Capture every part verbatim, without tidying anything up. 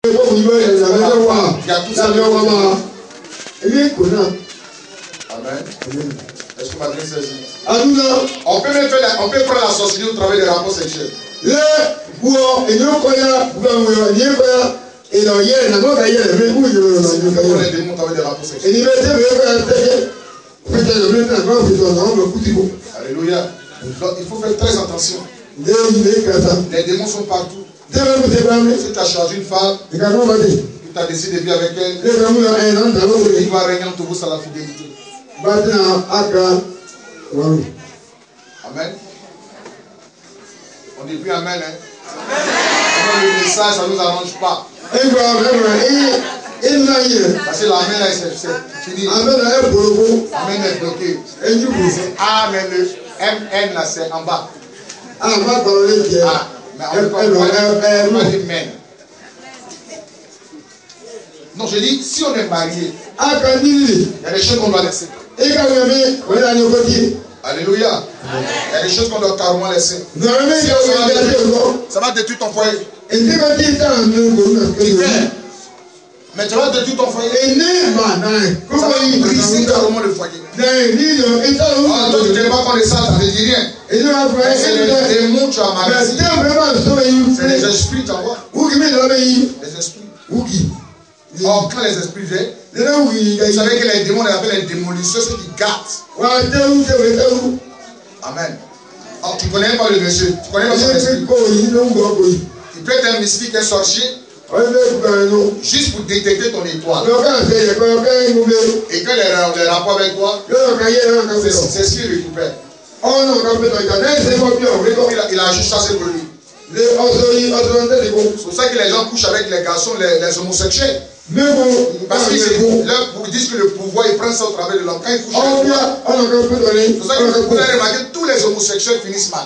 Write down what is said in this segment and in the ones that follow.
Il y a tout ça. Amen. Est-ce que ma bien saisi? On peut même faire la, on peut prendre la sorcellerie au travers des rapports sexuels. Alléluia. Donc, il faut faire très attention. Les démons sont partout. Si tu as chargé une femme, tu as décidé de vivre avec elle, il va régner entre vous sur la fidélité. Amen. On dit plus amen. Hein? Amen. Le message, ça ne nous arrange pas. Parce que l'amen c'est fini. Amen est bloqué. C'est A, mais le M N là c'est en bas. Ah, mais on va dire men. Non, je dis, si on est marié, il y a des choses qu'on doit laisser. Alléluia. Il y a des choses qu'on doit carrément laisser. Si on détruire, ça va détruire ton foyer. Mais tu vas détruire ton foyer. Ça va briser carrément le foyer. Ah, toi, tu n'es pas comme les salles, ça ne dit rien. C'est les démons que tu as marié. C'est les esprits, tu vois. Les esprits. Or, quand les esprits viennent, vous savez que les démons, on les appelle les démolisseurs, ceux qui gâtent. Amen. Or, tu ne connais pas le monsieur. Tu connais pas son esprit. Il peut être un mystique, un sorcier. Juste pour détecter ton étoile. Et quand il est rapport avec toi, c'est ce qu'il récupère. Il a juste chassé pour lui. C'est pour ça que les gens couchent avec les garçons, les, les homosexuels. Parce qu'ils disent que le pouvoir, ils prennent ça au travers de l'homme. Quand ils couchent avec toi, c'est pour ça que vous avez remarqué que tous les homosexuels finissent mal.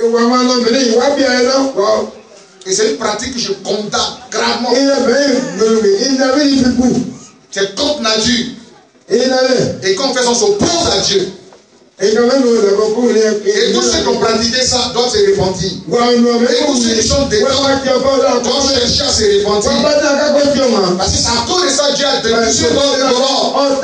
Et c'est une pratique que je condamne gravement. C'est contre nature. Et quand on fait ça, on s'oppose à Dieu. Et tous ceux qui ont pratiqué ça doivent se repentir. Et tous ceux qui sont dedans doivent chercher à se repentir. Parce que c'est à cause de ça Dieu a détruit ce monde.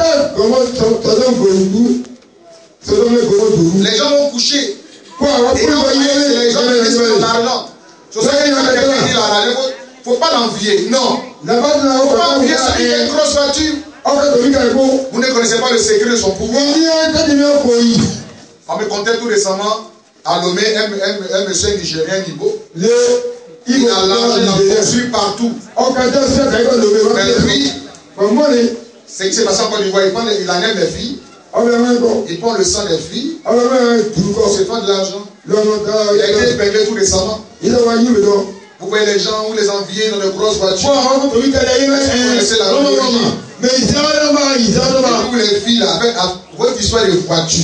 Les gens vont coucher. Et les gens finissent par l'argent. C'est ça que quelqu'un dit là, il ne faut pas l'envier. Non. Il ne faut pas envier ça. Il a une grosse voiture. Vous ne connaissez pas le secret de son pouvoir. On me contait tout récemment à Lomé, un, un, un monsieur nigérien Nibo. Il a l'argent, il a poursuivi partout. Mais lui, c'est que c'est passé en Côte d'Ivoire, il enlève les filles. Il prend le sang des filles. Il se fait de l'argent. Il a été épinglé tout récemment. Vous voyez les gens ou les envier dans de grosses voitures. Vous connaissez la religion. Mais vous les filles là, avec votre histoire de voiture.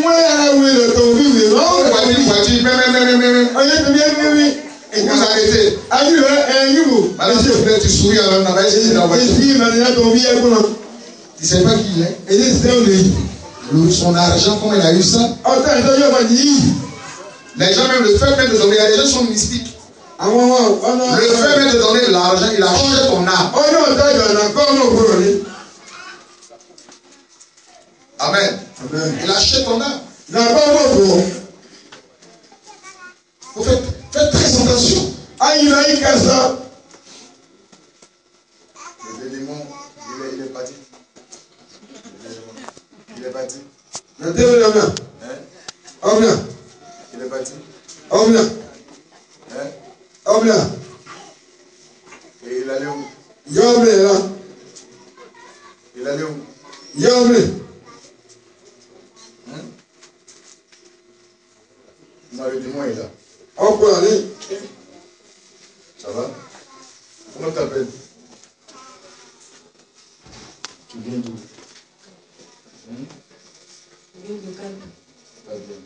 Et vous arrêtez. Madame, tu souris à l'homme, tu dans la voiture. Tu ne sais pas qui il est. Son argent, comment il a eu ça? Les gens même le fait même de donner, il y a des gens qui sont mystiques. Le fait même de donner de l'argent, il achète ton âme. Amen. Il achète ton âme. Il faut faire, faire très attention. Le démon, il est, il est parti. Il est parti. Hein? Il est parti. Hein? Et il allait où? Il allait où? Hein? Non, le démon est là. Ça va? Comment t'appelles? Tu viens d'où? Hum? Je viens de Calme. Pas bien.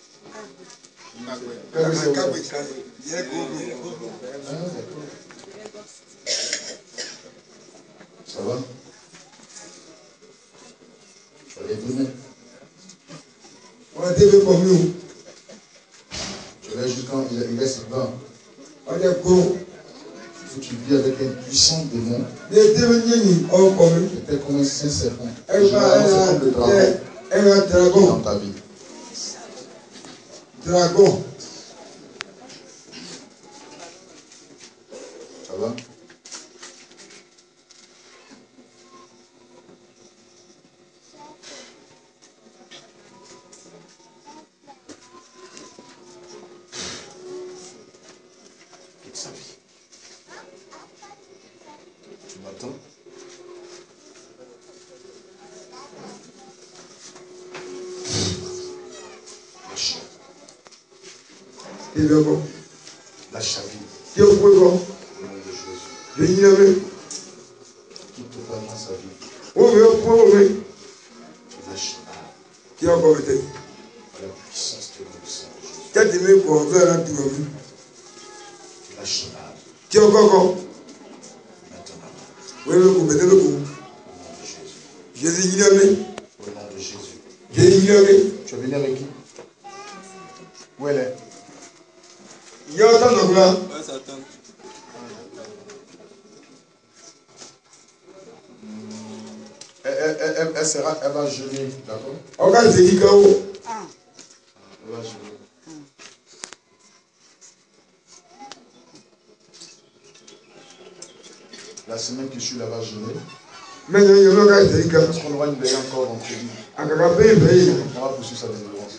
Ça va? Tu vas les donner. Tu vas jusqu'à il reste là. Il faut que tu vis avec avec un puissant démon. C'était comme un serpent. Un dragon dans ta vie. Dragon. Ça va? Toute sa vie. Tu m'attends? Lâche. Lâche sa vie. Au nom de Jésus. Quitte totalement sa vie. Lâche la. La puissance de l'homme sang de Jésus. Lâche la. Maintenant. Au nom de Jésus. Au nom de Jésus. Tu es venu avec qui? Où elle est? Elle, elle, elle, elle, sera, elle va jeûner, d'accord? Elle va jeûner. La semaine qui suit, elle va jeûner. Parce qu'on aura une veille encore vendredi. On va poursuivre sa délivrance.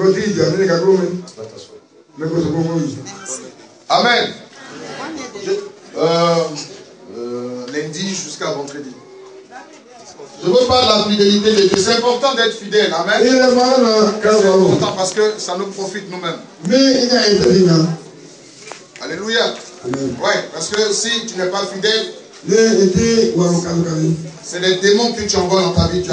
Amen. Je, euh, euh, lundi jusqu'à vendredi. Je veux parler de la fidélité de Dieu. C'est important d'être fidèle. Amen. C'est important parce que ça nous profite nous-mêmes. Alléluia. Ouais, parce que si tu n'es pas fidèle, c'est des démons que tu envoies dans ta vie.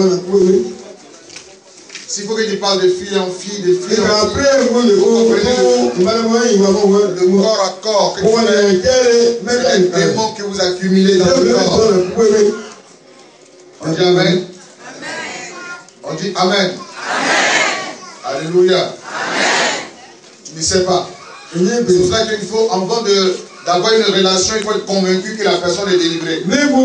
S'il faut que tu parles de fille en fille, de fille en fille, le corps à corps que tu fais, c'est des démons que vous accumulez dans le corps. On dit Amen. On dit Amen. Alléluia. Tu ne sais pas. C'est pour ça qu'il faut, avant de d'avoir une relation, il faut être convaincu que la personne est délivrée.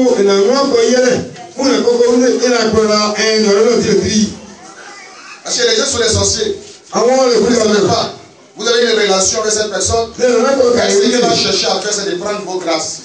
Parce que les gens sont des sorciers. Vous ne savez pas. Vous avez une relation avec cette personne. Ce qu'il va chercher à faire, c'est de prendre vos grâces.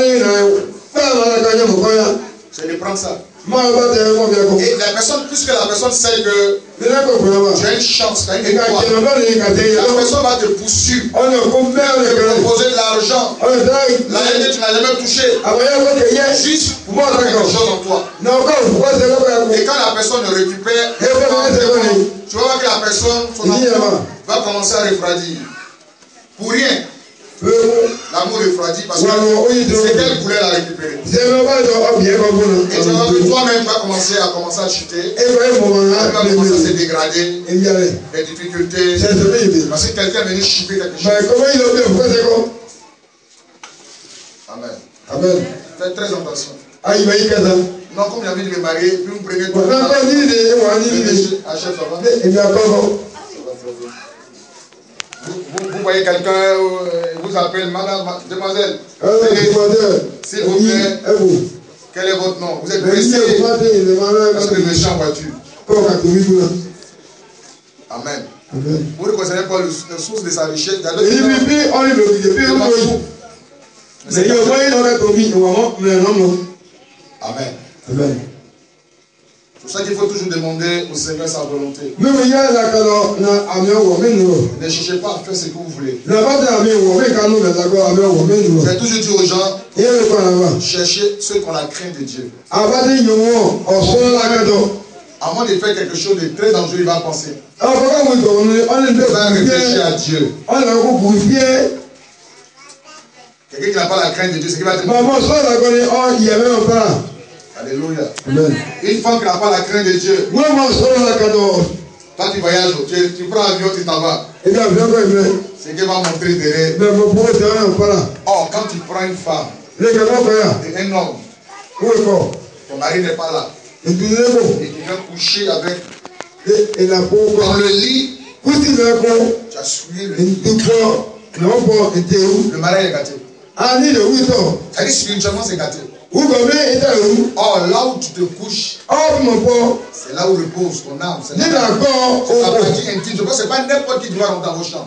C'est de prendre ça. Et la personne, puisque la personne sait que tu as une chance, tu as une victoire, la personne va te poursuivre, te proposer de l'argent. L'année tu n'as jamais touché, juste pour mettre quelque chose en toi. Et quand la personne le récupère, tu vas voir que la personne, son enfant, va commencer à refroidir. Pour rien. L'amour refroidit parce que c'est qu'elle voulait la récupérer. Et tu vas voir que toi-même vas commencer à commencer à chuter. Tu vas commencer à se dégrader. Les difficultés. Parce que quelqu'un est venu chipper quelque chose. Amen. Amen. Faites très attention. Non, comme il avait dit me marier, puis vous prenez tout. Achète, ça va. Vous, vous, vous voyez quelqu'un, euh, vous appelle madame, demoiselle. S'il vous plaît, quel est votre nom? Vous êtes pressé parce que le méchant en voiture. Amen. Amen. Vous ne connaissez pas le, le source de sa richesse. Amen. Amen. C'est pour ça qu'il faut toujours demander au Seigneur sa volonté. Ne cherchez pas à faire ce que vous voulez. J'ai toujours dit aux gens, cherchez ceux qui ont la crainte de Dieu. Avant de faire quelque chose de très dangereux, il va penser. Il va réfléchir à Dieu. Quelqu'un qui n'a pas la crainte de Dieu, c'est qu'il va te dire. Alléluia. Amen. Une femme qui n'a pas la crainte de Dieu. Toi tu voyages, tu, tu prends l'avion, tu t'en vas. C'est qu'elle va montrer derrière. Oh, quand tu prends une femme et un homme, ton mari n'est pas là. Et tu viens coucher avec dans le lit, tu as souillé le lit. Le mari est gâté. Elle dit spirituellement c'est gâté. Or là où tu te couches, c'est là où repose ton âme. C'est la partie intime. Je pense que ce n'est pas n'importe qui doit rentrer dans vos chambres.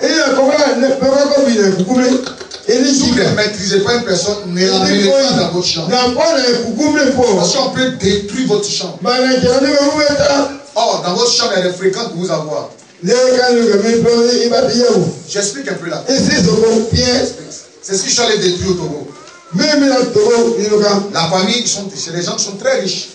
Si vous ne maîtrisez pas une personne, ne l'amenez pas dans votre chambre. Parce qu'on peut détruire votre chambre. Or, dans votre chambre, il y a des fréquences pour vous avoir. J'explique un peu là. C'est ce que je suis allé détruire au Togo. La famille, c'est des gens qui sont très riches.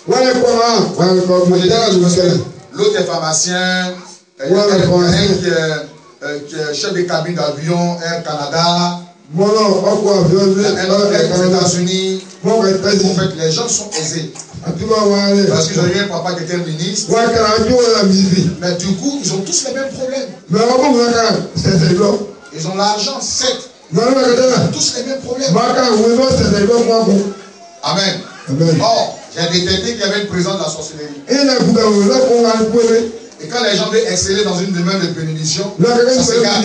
L'autre est pharmacien, il y a un qui est chef de cabine d'avion, Air Canada, un autre est aux États-Unis. En fait, les gens sont aisés. Parce que j'ai eu un papa qui était ministre. Mais du coup, ils ont tous les mêmes problèmes. Ils ont l'argent, certes. Ils ont tous les mêmes problèmes. Amen. Or, j'ai détecté qu'il y avait une présence de la sorcellerie. Et quand les gens veulent exceller dans une demeure de bénédiction, ça s'égare.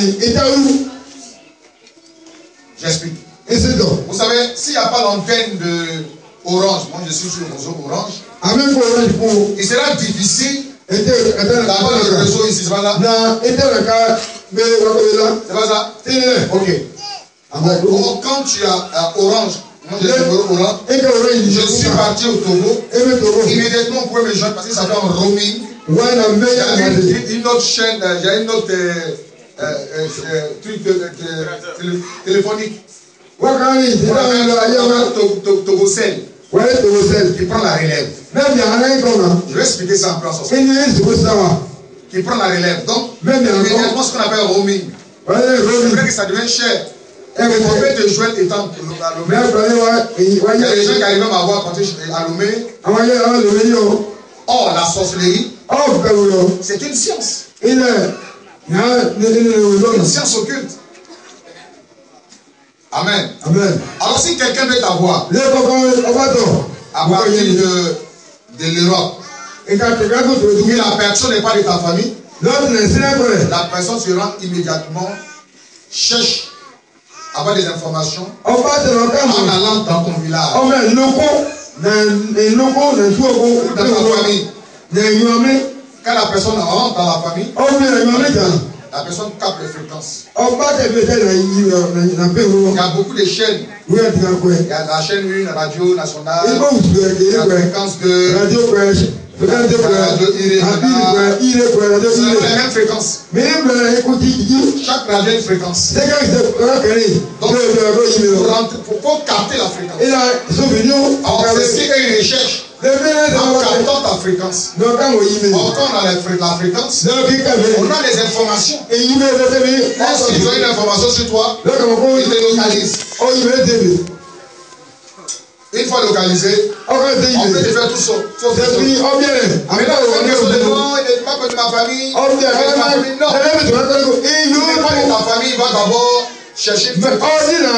J'explique. Vous savez, s'il n'y a pas l'antenne de Orange, moi je suis sur le réseau Orange, il sera difficile d'avoir le réseau ici, c'est pas ça? C'est pas ça? Ok. Alors, quand tu as Orange, moi j'ai le numéro Orange, je suis parti au Togo, immédiatement on pouvait me joindre parce que ça fait un roaming. Il y a une autre chaîne, il y a une autre truc téléphonique. Togocel. Qui prend la relève. Je vais expliquer ça en place. Qui prend la relève. Donc, immédiatement ce qu'on appelle roaming. C'est vrai que ça devient cher. Et le fait de joindre étant à Lomé. Il y a des gens qui arrivent à m'avoir quand je suis à Lomé. Or, la sorcellerie, c'est une science. Une science occulte. Amen. Amen. Alors si quelqu'un veut t'avoir à partir de, de l'Europe et la personne n'est pas de ta famille, la personne se rend immédiatement, cherche à avoir des informations en allant dans ton village, dans ta famille. Quand la personne rentre dans la famille, la personne capte les fréquences. Il y a beaucoup de chaînes. Il y a la chaîne une, la radio nationale, la fréquence de radio c'est la même fréquence. Chaque radio a une fréquence. Donc, il faut capter la fréquence. Alors, c'est ce qu'ils recherchent. En captant ta fréquence. Or, quand on a la fréquence, on a les informations. Or, s'ils ont une information sur toi, ils te localisent. Une fois localisé, on peut te faire tout ça. Mais là, on est sur le nom, il n'est pas de ma famille. Non. Il n'est pas de ta famille, il va d'abord chercher une fréquence.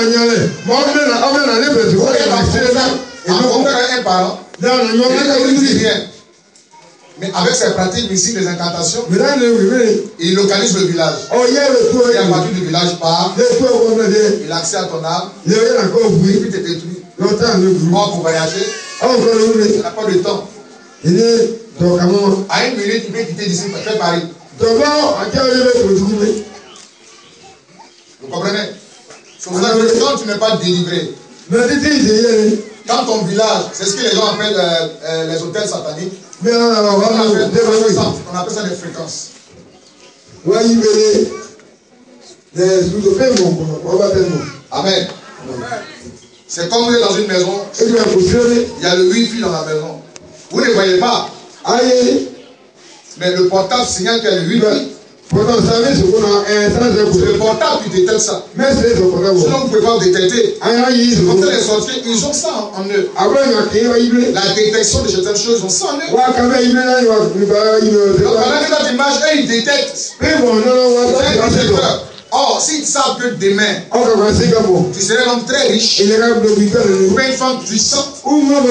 Un parent. Il ne dit rien. Mais avec ses pratiques mystiques, les incantations, il localise le village. Et à partir du village part, il a accès à ton âme, et puis te détruit. Or, pour voyager, il n'a pas de temps. À une minute, il peut quitter d'ici, il fait Paris. Vous comprenez? C'est pour ça que quand tu n'es pas délivré, dans ton village, c'est ce que les gens appellent euh, euh, les hôtels sataniques. On appelle, on, appelle ça, on appelle ça des fréquences. Amen. C'est comme vous êtes dans une maison, il y a le wifi dans la maison. Vous ne voyez pas. Mais le portable signale qu'il y a le wifi. Le portable, tu détectes ça. Sinon, vous ne pouvez pas détecter. Quand les sorciers, ils ont ça en eux. La détection de certaines choses, ils ont ça en eux. Donc, pendant que notre image, eux, ils détectent. Or, s'ils savent que demain, tu serais un homme très riche, ou une femme puissante,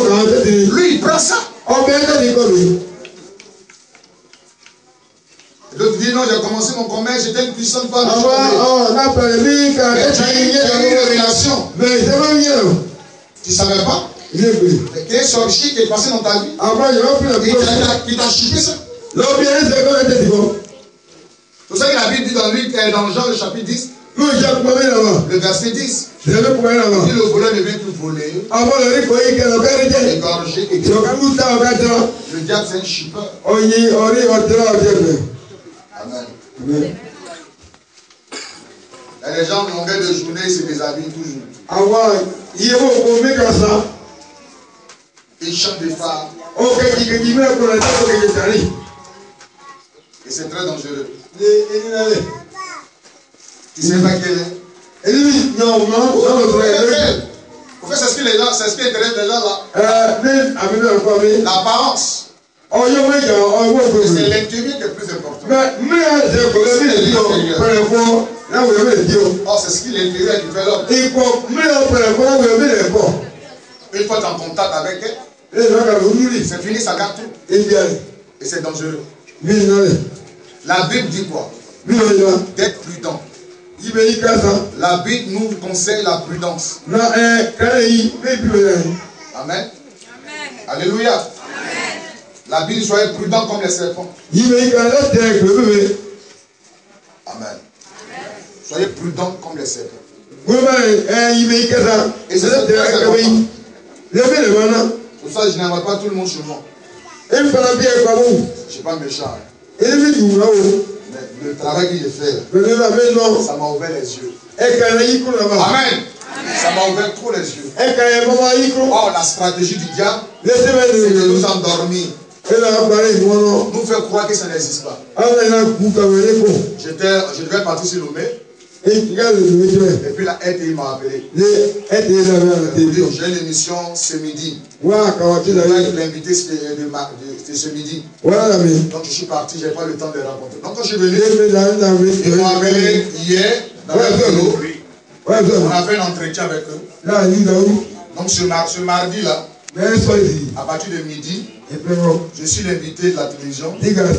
lui, il prend ça. D'autres disent non, j'ai commencé mon commerce, j'étais une puissante femme. Ah, oh, n'a pas le vie, car tu as eu une relation. Mais c'est pas bien. Tu ne savais pas? Il est pris. Quel sorcier qui est passé dans ta vie? Ah, moi, il m'a pris la vie. Il t'a chipé ça? L'objet, c'est quoi le téléphone? C'est pour ça que la Bible dit dans, Luc, dans Jean, le chapitre dix, le verset dix. Il dit le voleur ne vient que voler, égorger et tuer. Le diable, c'est un chipeur. Amen. Amen. Et les gens, en longueur de journée, ils se déshabillent toujours. Ils chantent des phares. Et c'est très dangereux. Tu sais pas quelle est? Non, non, non. En fait, c'est ce qui les gens, c'est ce qui intéresse les gens là. L'apparence. C'est l'intérieur qui est plus important. Oh, c'est ce qui est l'intérieur qui fait l'homme. Une fois tu es en contact avec elle, c'est fini, ça garde tout. Et c'est dangereux. La Bible dit quoi? D'être prudent. La Bible nous conseille la prudence. Amen. Amen. Alléluia. Amen. La Bible, soyez prudent comme les serpents. Amen. Soyez prudent comme les serpents. Et c'est très important. Pour ça, je n'invite pas tout le monde chez moi. Je ne suis pas méchant. Mais le travail que j'ai fait, ça m'a ouvert les yeux. Amen. Ça m'a ouvert trop les yeux. Oh, la stratégie du diable, c'est de nous endormir. Nous faire croire que ça n'existe pas. J'étais, je devais partir sur Lomé. Et puis la R T I m'a appelé. J'ai une émission ce midi. Je vais l'inviter ce midi. Donc je suis parti, je n'ai pas le temps de rencontrer. Donc quand je suis venu, ils m'ont appelé hier dans le bureau. On a fait un entretien avec eux. Donc ce, mar ce mardi là, à partir de midi, je suis l'invité de la télévision.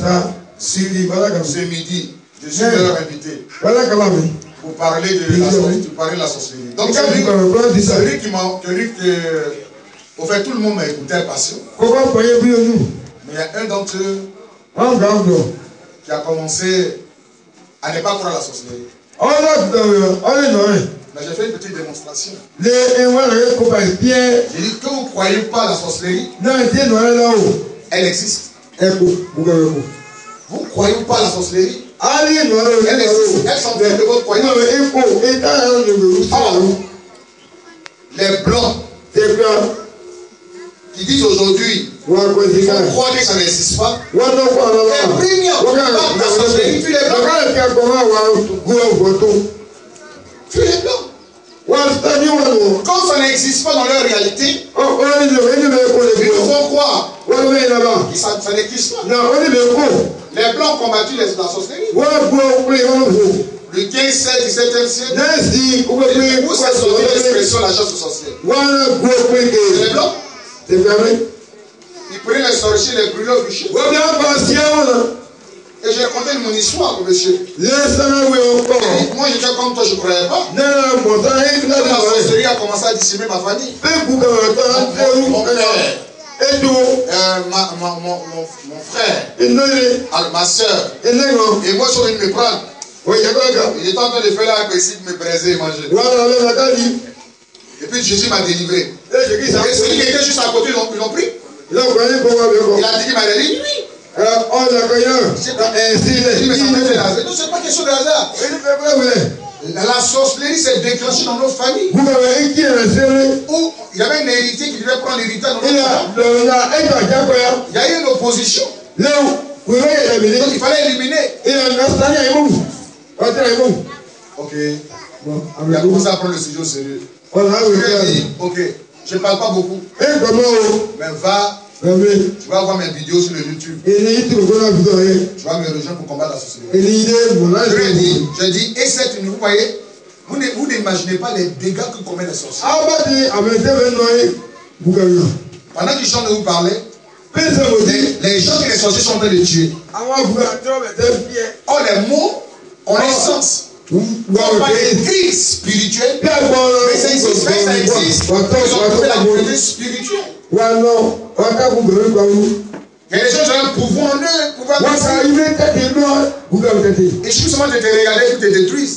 Ce midi, je suis leur invité. Pour parler de la, pour parler de la sorcellerie. Donc c'est lui qui m'a... Au fait, tout le monde m'a écouté avec passion. Mais il y a un d'entre eux qui a commencé à ne pas croire à la sorcellerie. Mais j'ai fait une petite démonstration. J'ai dit que vous ne croyez pas à la sorcellerie, elle existe. Vous ne croyez pas à la sorcellerie, elle existe. Elle s'en fait de votre croyance. Oh, les blancs qui disent aujourd'hui, il faut croire que ça n'existe pas. Les premiers, la sorcellerie, tu les blancs. Tu les blancs. Quand ça n'existe pas dans leur réalité, ils nous font croire que ça, ça n'existe pas. Les blancs ont combattu les, la sorcellerie. Le quinze, seize, dix-septième siècle. Où s'est sorti l'expression la chasse aux sorcières? Les blancs. Ils prenaient les sorciers, les brûlaient au bûcher. Et j'ai raconté mon histoire, monsieur. Moi, j'étais comme toi, je ne croyais pas. La sorcellerie a commencé à dissimer ma famille. Mon, mon père, euh, ma, ma, mon, mon, mon frère, ma soeur, et moi, je suis venu me prendre. Il était en train de faire la cuisine, me braiser et manger. Et puis Jésus m'a délivré. Et celui qui était juste à côté, ils l'ont pris. Il a dit qu'il m'a dit oui. C'est pas question de hasard. La sorcellerie s'est déclenchée dans notre famille. Où il y avait un héritier qui devait prendre l'héritage dans notre famille. Il y a eu une opposition. Donc il fallait éliminer. Ok. Il a commencé à prendre le sujet au sérieux. Je lui ai dit, ok, je ne parle pas beaucoup. Mais va. Tu vas voir mes vidéos sur le YouTube. Tu vas me rejoindre pour combattre la sorcellerie. Je lui ai dit, je dis, et cette, vous voyez, vous n'imaginez pas les dégâts que commettent les sorciers. Pendant que je chante de vous parler, Les, les gens que les sorciers sont en train de tuer. Oh, les mots ont un sens. On parle de crise spirituelle. Mais ça existe, mais ça existe. Ils ont trouvé la vérité spirituelle. Il y a des gens qui ont un pouvoir en eux. Pouvoir et je suis seulement de te regarder pour te détruire.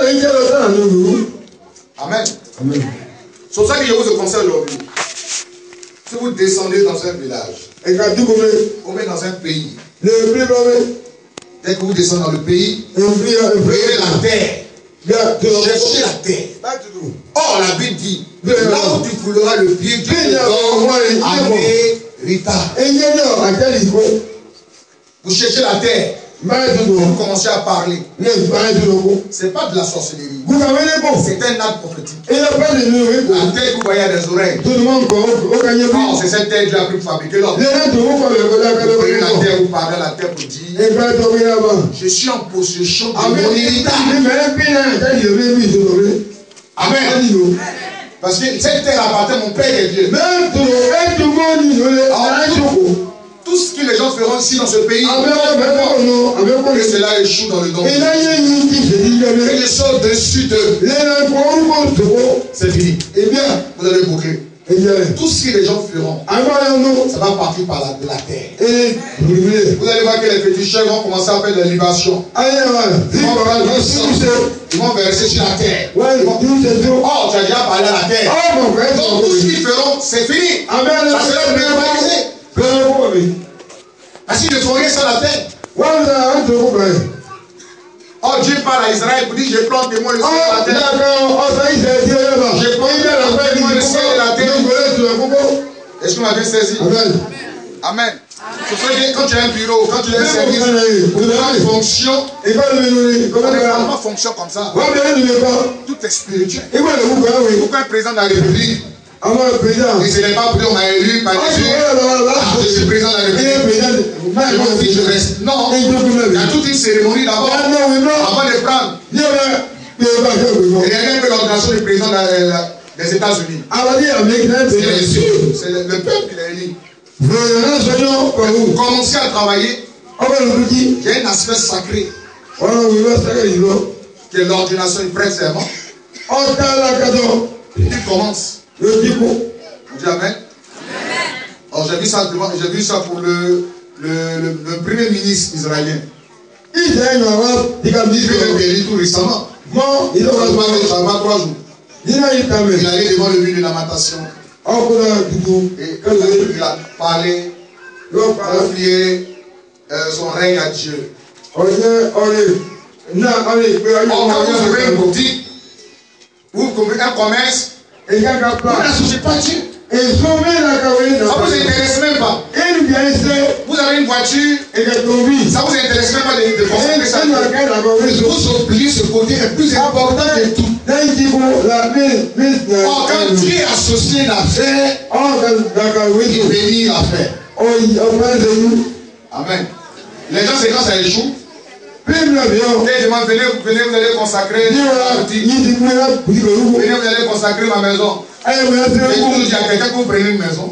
Amen. Amen. C'est pour ça que je vous conseille aujourd'hui. Si vous descendez dans un village, ou même dans un pays, dès que vous descendez dans le pays, prenez la terre. Cherchez la terre. Or, la Bible dit, là où tu fouleras le pied, tu te donnes Rita. Vous cherchez la terre. Vous commencez à parler. Ce n'est pas de la sorcellerie. C'est un acte prophétique. La terre que vous voyez a des oreilles. Oh, c'est cette terre que Dieu a pu fabriquer là. Vous prenez la terre, vous parlez à la terre pour dire je suis en possession de mon héritage. Amen. Parce que cette terre appartient à mon Père et Dieu. Tout ce que les gens feront ici dans ce pays, que cela échoue dans le nom. Et je saute dessus d'eux. C'est fini. Eh bien, vous allez boucler. Tout ce que les gens feront, ça va partir par la, de la terre. Vous allez voir que les féticheurs vont commencer à faire des libations. Ils vont verser, ils vont verser sur la terre. Oh, tu as déjà parlé à la terre. Donc tout ce qu'ils feront, c'est fini. Ça sera neutralisé. Parce qu'ils ne font rien sur la terre. Oh, Dieu parle à Israël pour dire je plante des mots le ciel de la terre. Je plante des mots le ciel de la terre. Est-ce que vous m'avez saisi? Amen. Amen. C'est pour ça que quand tu as un bureau, quand tu as un service, quand tu as une fonction, on ne pas fonction comme ça. Tout est spirituel. Pourquoi un président de la République? Et ce n'est pas pour dire on m'a élu par Dieu. Je suis président de la République. Je reste. Non. Il y a toute une cérémonie d'abord. Avant de prendre. Et regardez un peu l'organisation du président des États-Unis. C'est le peuple qui l'a élu. Vous commencez à travailler. Il y a un aspect sacré. Que l'ordination est prête serment. Il commence. Le Bible. On dit Amen. Alors j'ai vu ça, j'ai vu ça pour le, le, le, le premier ministre israélien. Il est guéri tout récemment. Il a trois jours. Il allait devant le mur de lamentation. Et il a parlé, confié euh, son règne à Dieu. Or, quand vous ouvrez une boutique, vous ouvrez un commerce, vous n'associez pas Dieu. Ça ne vous intéresse même pas. Vous avez une voiture, ça ne vous intéresse même pas de consommer ça. Vous oubliez ce côté le plus important de tout. Or, quand Dieu associe l'affaire, il bénit l'affaire. Amen. Les gens, c'est quand ça échoue. Et ils demandent, venez, venez, vous allez consacrer ma boutique. Venez, vous allez consacrer ma maison. Et vous dites à quelqu'un que vous prenez une maison.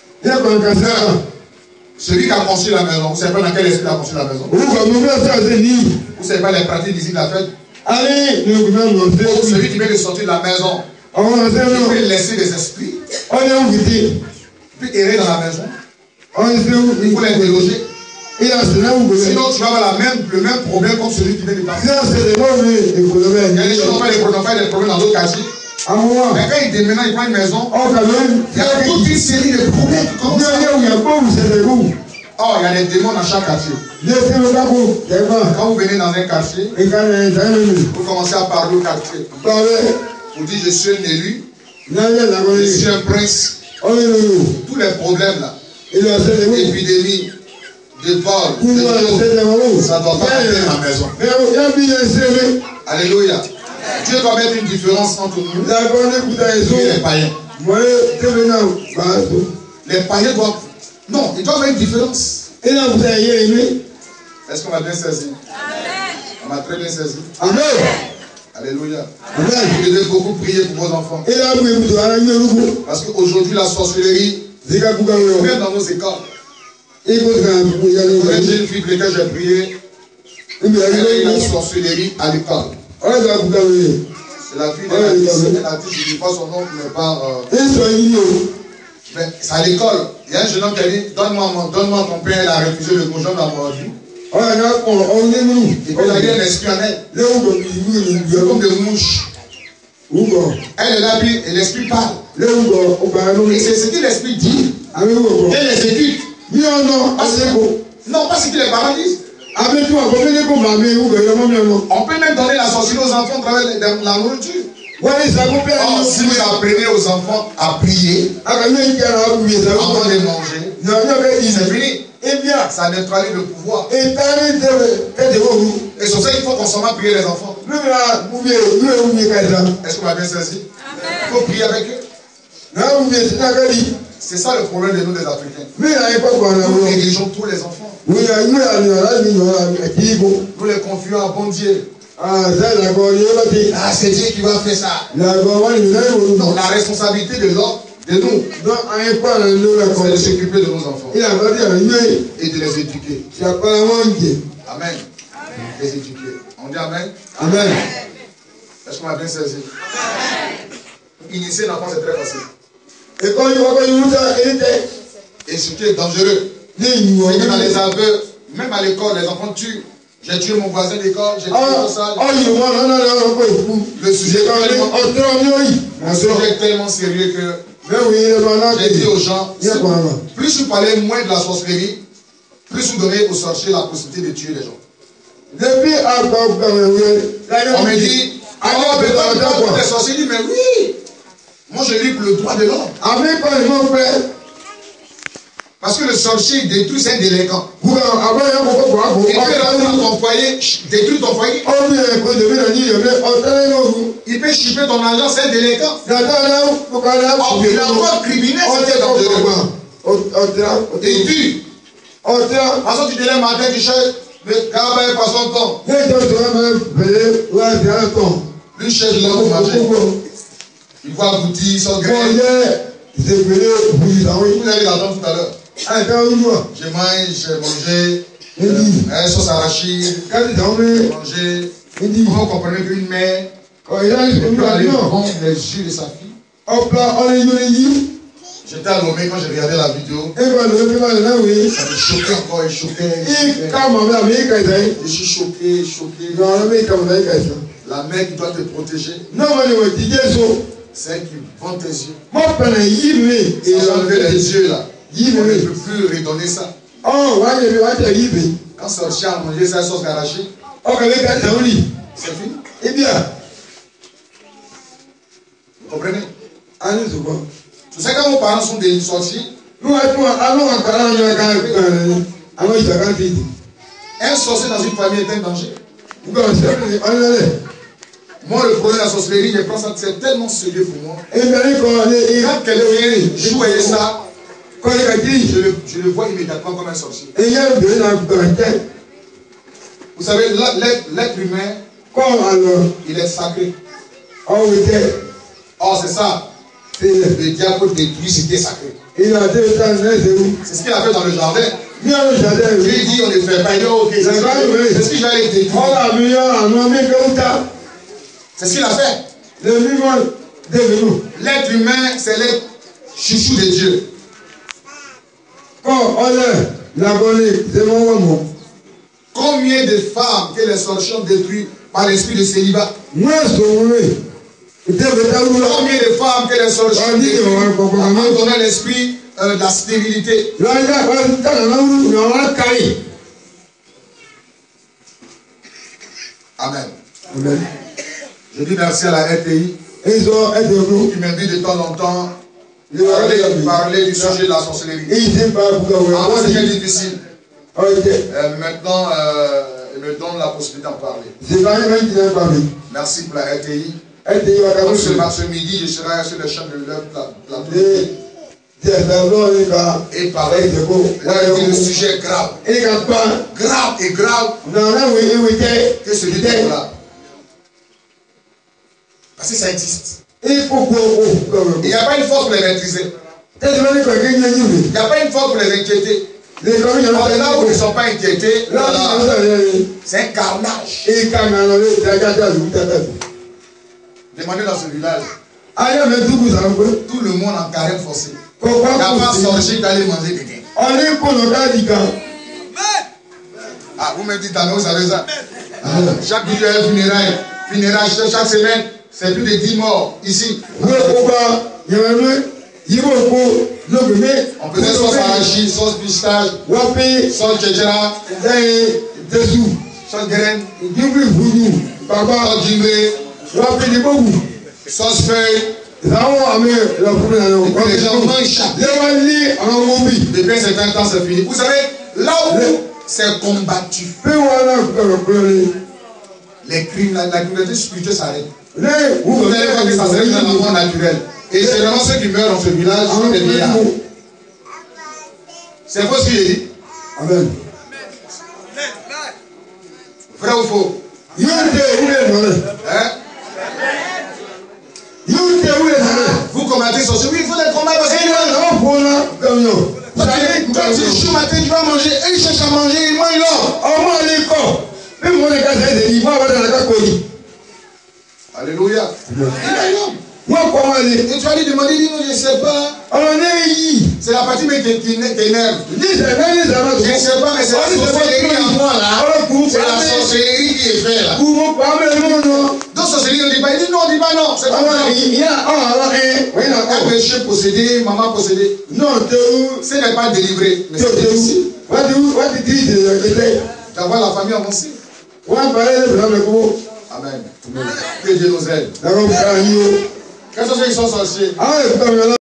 Celui qui a construit la maison, vous ne savez pas dans quel esprit il a construit la maison. Vous ne savez pas les pratiques d'ici de la fête. Celui qui vient de sortir de la maison, il peut laisser des esprits. Il peut errer dans la maison. Il faut l'interroger. Sinon, tu vas avoir la même, le même problème comme celui qui vient de partir. Il y a des gens qui ont fait des problèmes dans d'autres quartiers. Mais quand il déménage, il prend une maison, il y a toute une série de problèmes qui commencent. Oh, il y a des démons dans chaque quartier. Quand vous venez dans un quartier, vous commencez à parler au quartier. Vous dites, je suis un élu, je suis un prince. Tous les problèmes là, épidémie, de vol, de choses, ça doit pas être dans la maison. Alléluia. Dieu doit mettre une différence entre nous et les païens. Les païens doivent... Non, ils doivent mettre une différence. Est-ce qu'on m'a bien saisi? On m'a très bien saisi. Amen. Alléluia. Amen. Vous devez beaucoup prier pour vos enfants. Parce qu'aujourd'hui, la sorcellerie, même dans nos écoles, Il faut que Il y a une fille pour laquelle j'ai prié. Elle a eu la sorcellerie à l'école. C'est la fille de la lycée. Elle a dit, je ne dis pas son nom, mais pas. Mais c'est à l'école. Il y a un jeune homme qui a dit, donne-moi donne-moi ton père. Elle a refusé le conjoint dans mon vie. Et puis il a eu un esprit en elle. Comme des mouches. Elle est là, puis l'esprit parle. Et c'est ce que l'esprit dit. Elle exécute. Non, pas ce que les parents disent. On peut même donner la sorcellerie aux enfants à travers la nourriture. Oh, si vous apprenez aux enfants à prier avant de manger, c'est fini. Ça neutralise le pouvoir. Et c'est pour ça qu'il faut constamment prier les enfants. Est-ce qu'on va bien saisir? Il faut prier avec eux. C'est ça le problème de nous, les Africains. Nous négligeons tous les enfants. Nous les confions à bon Dieu. Ah, c'est Dieu qui va faire ça. Non, la responsabilité de l'homme, de nous, c'est de s'occuper de nos enfants et de les éduquer. Amen. Les éduquer. On dit Amen. Amen. Est-ce qu'on a bien saisi? Initier l'enfant, c'est très facile. Et ce qui est dangereux, c'est que dans les aveux, même à l'école, les enfants tuent. J'ai tué mon voisin d'école, j'ai tué mon ça. Le sujet est tellement, le sujet est tellement sérieux que j'ai dit aux gens, plus vous parlez moins de la sorcellerie, plus vous donnez aux sorciers la possibilité de tuer les gens. On me dit, alors peut-être les sorciers disent, mais oui, moi je lis pour le droit de l'homme. Parce que le sorcier détruit, c'est un délinquant. Il peut rentrer dans ton foyer, détruire ton foyer. Il peut chipper ton argent, c'est un délinquant. Oh, il a encore criminel, c'est dangereux. Et tu, parce que tu te lèves matin, tu cherches, mais quand même, pas son temps. Lui cherche là pour manger. Il va aboutir sans graine. Vous allez l'attendre tout à l'heure. Je mange, j'ai mangé euh, sauce arachide, j'ai mangé. Vous comprenez qu'une mère peut aller prendre les yeux de sa fille. J'étais à Lomé quand j'ai regardé la vidéo. Ça me choquait encore et choquait. Je suis choqué, choqué. La mère qui doit te protéger, c'est elle qui vend tes yeux. Et enlever les yeux là. On ne peut plus redonner ça. Quand ce chien a mangé sa sauce arachide, c'est fini. Eh bien, vous comprenez? Tu sais quand vos parents sont des sorciers, un sorcier dans une famille est un danger. Moi, le problème de la sorcellerie, je pense que c'est tellement sérieux pour moi. Quand quelqu'un joue avec ça, je le, je le vois immédiatement comme un sorcier. Vous savez, l'être humain, il est sacré. Oh, c'est ça. Le diable détruit ce qui est sacré. C'est ce qu'il a fait dans le jardin. Lui dit on ne fait pas. Il dit ok, c'est ce qu'il va les détruire. C'est ce qu'il a fait. L'être humain, c'est l'être chouchou de Dieu. Combien de femmes que les sorciers ont détruites par l'esprit de célibat? Combien de femmes que les sorciers ont détruites en donnant l'esprit euh, de la stérilité? Amen. Amen. Je dis merci à la R T I qui m'invite de temps en temps parler, parler du sujet de la sorcellerie. Avant c'était difficile. Euh, maintenant, euh, il me donne la possibilité d'en parler. Merci pour la R T I. Donc, ce, ce midi, je serai sur le champ de l'œuvre et parler de le sujet est grave. Grave et grave que celui de là. Parce que ça existe. Il n'y a pas une force pour les maîtriser. Il n'y a pas une force pour les inquiéter. Alors, là où ils ne sont pas inquiétés, c'est un carnage. Demandez dans ce village. Tout le monde en carême forcé. Il n'y a pas sorcier d'aller manger des gains. Ah, vous me dites, vous savez ça. Chaque jour, il y a un funérail. Funérail chaque semaine, c'est plus de dix morts ici. On faisait sauce arachide, sauce pistache, sauce tchétchera, sauce graine, sauce jimbré, sauce feuille. Et puis les gens mangent chaque. Depuis un certain temps, c'est fini. Vous savez, là où c'est combattu, les crimes, la, la criminalité spirituelle s'arrête. Vous allez voir que ça s'arrête dans le monde naturel. Et c'est vraiment ceux qui meurent dans ce village sont des vieillards. C'est faux ce qu'il dit. Amen. Vrai ou faux? Hein? Vous combattez sur ce. Oui, il faut les combattre parce que quand tu joues matin, tu vas manger. Et ils cherchent à manger, ils mangent l'or. Alléluia. Et tu vas lui demander, il dit non, je ne sais pas. C'est la partie mais qui, qui, qui énerve. Je ne sais pas, mais c'est la sorcellerie en moi là. C'est la sorcellerie qui est faite là. Donc sorcellerie ne dit pas, il dit non, on ne dit pas non. C'est pas vrai. Un péché possédé, maman possédée. Non, ce n'est pas délivré. Mais c'est difficile. D'avoir la famille avancée. Amen. Que Dieu nous aide. Quels sont ceux qui sont sorciers?